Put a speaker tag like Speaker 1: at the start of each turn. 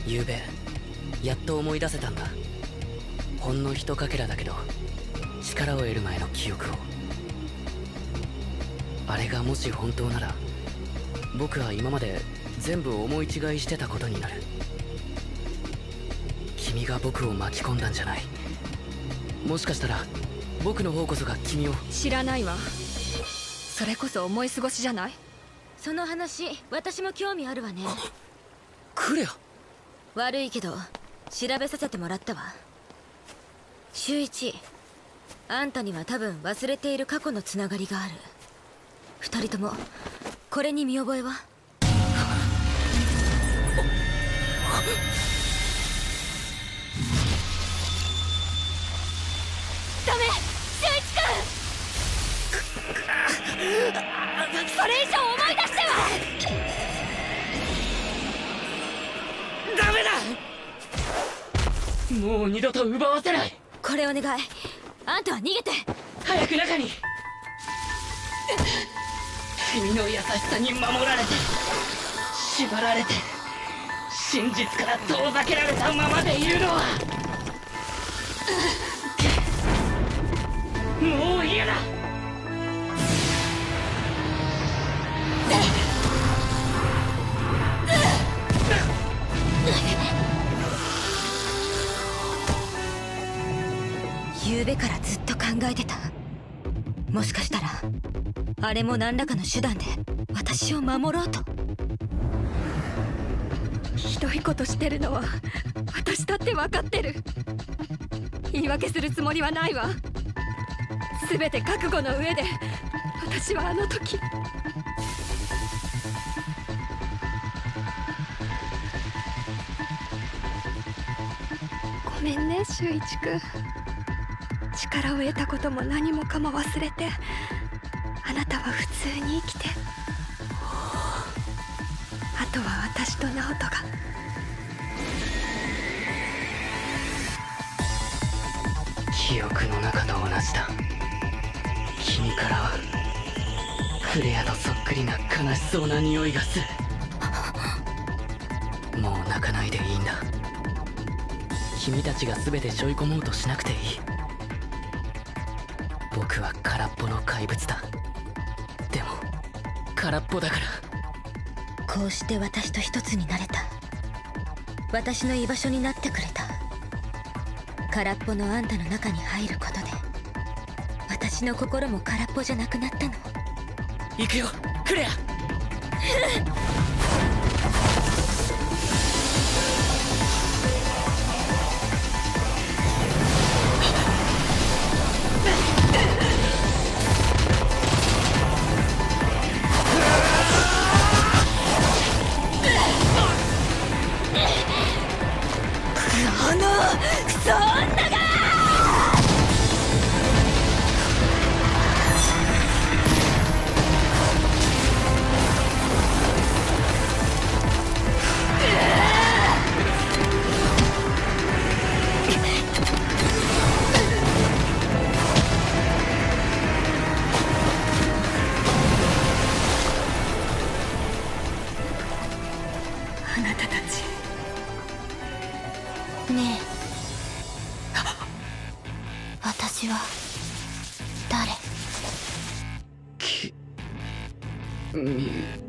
Speaker 1: ゆうべやっと思い出せたんだ。ほんのひとかけらだけど力を得る前の記憶を。あれがもし本当なら、僕は今まで全部思い違いしてたことになる。君が僕を巻き込んだんじゃない。もしかしたら僕の方こそが君を。
Speaker 2: 知らないわ。それこそ思い過ごしじゃない？
Speaker 3: その話私も興味あるわね。
Speaker 1: クレア。
Speaker 3: 悪いけど調べさせてもらったわ。秀一、あんたには多分忘れている過去のつながりがある。二人ともこれに見覚えは？ダメ、秀一君それ以上思い出しては。
Speaker 1: ダメだ、もう二度と奪わせない。
Speaker 3: これお願い。あんたは逃げて。
Speaker 1: 早く中に。君の優しさに守られて、縛られて、真実から遠ざけられたままでいるのはもう嫌だ。
Speaker 3: 昨べからずっと考えてた。もしかしたらあれも何らかの手段で私を守ろうと。
Speaker 2: ひどいことしてるのは私だって分かってる。言い訳するつもりはないわ。全て覚悟の上で私はあの時。ごめんね秀一君。力を得たことも何もかも忘れて、あなたは普通に生きて、あとは私と直人が。
Speaker 1: 記憶の中と同じだ。君からはクレアとそっくりな悲しそうな匂いがする。もう泣かないでいいんだ。君たちが全て背負い込もうとしなくていい。僕は空っぽの怪物だ。でも空っぽだから。
Speaker 3: こうして私と一つになれた。私の居場所になってくれた。空っぽのあんたの中に入ることで私の心も空っぽじゃなくなったの。
Speaker 1: 行くよクレア。
Speaker 3: クソ女が！
Speaker 2: あなたたち
Speaker 3: ねえ、私は誰？
Speaker 1: 君